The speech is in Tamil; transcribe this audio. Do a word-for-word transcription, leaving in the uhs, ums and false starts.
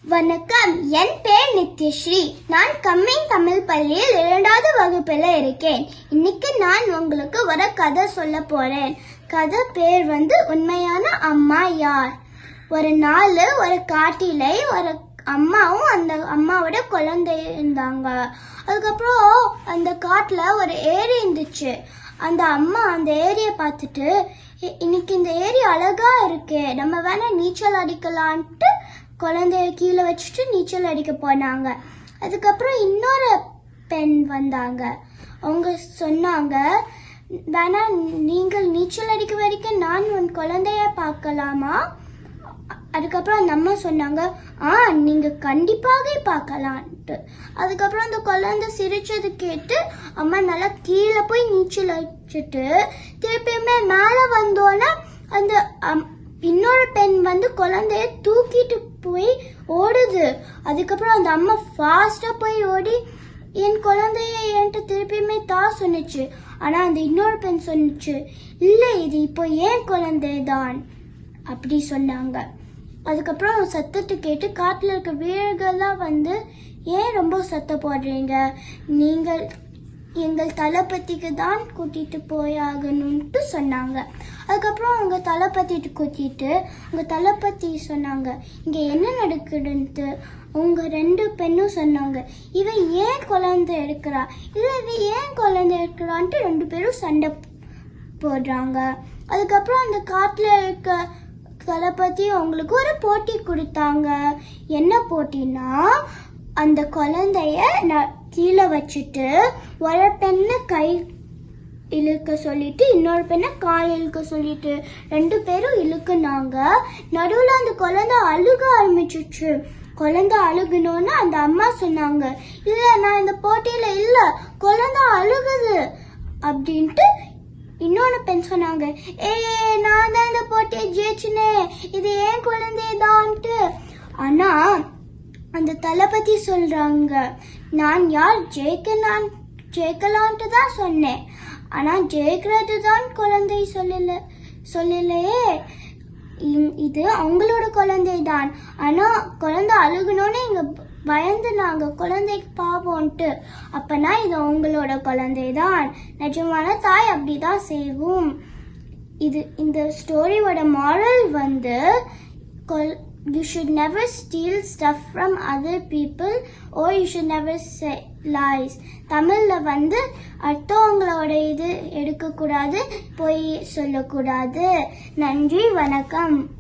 வணக்கம், என் பேர் நித்யஸ்ரீ. நான் கம்மிங் தமிழ் பள்ளியில் இரண்டாவது வகுப்பில் இருக்கேன். இன்னைக்கு நான் உங்களுக்கு ஒரு கதை சொல்ல போறேன். கதை பேர் வந்து உண்மையான அம்மா யார். ஒரு நாள் ஒரு காட்டிலே ஒரு அம்மாவும் அந்த அம்மாவோட குழந்தை இருந்தாங்க. அதுக்கப்புறம் அந்த காட்டுல ஒரு ஏரி இருந்துச்சு. அந்த அம்மா அந்த ஏரியை பார்த்துட்டு, இன்னைக்கு இந்த ஏரி அழகா இருக்கே, நம்ம வேணா நீச்சல் அடிக்கலான்ட்டு குழந்தைய கீழே வச்சுட்டு நீச்சல் அடிக்க போனாங்க. அதுக்கப்புறம் இன்னொரு பெண் வந்தாங்க. அவங்க சொன்னாங்க, வேணா நீங்கள் நீச்சல் அடிக்க வரைக்கும் நான் உன் குழந்தைய பார்க்கலாமா? அதுக்கப்புறம் அந்த அம்மா சொன்னாங்க, ஆ நீங்க கண்டிப்பாக பார்க்கலான்ட்டு. அதுக்கப்புறம் அந்த குழந்தை சிரிச்சது கேட்டு அம்மா நல்லா கீழே போய் நீச்சல் அடிச்சுட்டு திருப்பியுமே மேலே வந்தோன்னா அந்த இன்னொரு பெண் வந்து குழந்தைய தூக்கிட்டு போய் ஓடுது. அதுக்கப்புறம் அந்த அம்மா ஃபாஸ்டா போய் ஓடி என் குழந்தைய என்கிட்ட திருப்பியுமே தான் சொன்னிச்சு. ஆனா அந்த இன்னொரு பெண் சொன்னிச்சு, இல்ல இது இப்போ ஏன் குழந்தை தான் அப்படி சொன்னாங்க. அதுக்கப்புறம் சத்தத்தை கேட்டு காட்டுல இருக்க வீரர்கள்லாம் வந்து, ஏன் ரொம்ப சத்தம் போடுறீங்க, நீங்கள் எங்கள் தளபதிக்கு தான் கூட்டிட்டு போயாகணும்ட்டு சொன்னாங்க. அதுக்கப்புறம் அவங்க தளபதிட்டு கூட்டிட்டு உங்க தளபதி சொன்னாங்க, இங்க என்ன நடக்குதுன்ட்டு. உங்க ரெண்டு பெண்ணும் சொன்னாங்க, இவன் ஏன் குழந்தை எடுக்கிறா, இல்ல இவன் ஏன் குழந்தை எடுக்கிறான்ட்டு ரெண்டு பேரும் சண்டை போடுறாங்க. அதுக்கப்புறம் அந்த காட்டுல இருக்க தளபதி அவங்களுக்கு ஒரு போட்டி கொடுத்தாங்க. என்ன போட்டினா, அந்த குழந்தைய கீழே வச்சுட்டு ஒரு பெண்ணை கை இழுக்க சொல்லிட்டு இன்னொரு பெண்ணை கால் இழுக்க சொல்லிட்டு ரெண்டு பேரும் இழுக்குனாங்க. நடுவுல அந்த குழந்தை அழுக ஆரம்பிச்சிச்சு. குழந்தை அழுகணும்னு அந்த அம்மா சொன்னாங்க, இல்ல நான் இந்த போட்டியில இல்ல, குழந்தை அழுகுது அப்படின்ட்டு. இன்னொன்னு பெண் சொன்னாங்க, ஏ நான் தான் இந்த போட்டியை ஜெயிச்சினே, இது ஏன் குழந்தைதான்ட்டு. ஆனா அந்த தளபதி சொல்றாங்க, நான் யார் ஜெயிக்கலாம் ஜெயிக்கலான்ட்டு தான் சொன்னேன், ஆனா ஜெயிக்கிறது தான் குழந்தை சொல்லல சொல்லலையே, இது அவங்களோட குழந்தை தான். ஆனா குழந்தை அழுகணும்னு இங்க பயந்து நாங்க குழந்தைக்கு பாவோன்ட்டு, அப்பனா இது அவங்களோட குழந்தை தான். நிஜமான தாய் அப்படிதான் செய்வோம். இது இந்த ஸ்டோரியோட மாரல் வந்து, you should never steal stuff from other people or you should never say lies. தமிழ்ல வந்து அடுத்தவங்களோட இது எடுக்க கூடாது, பொய் சொல்லக்கூடாது. நன்றி, வணக்கம்.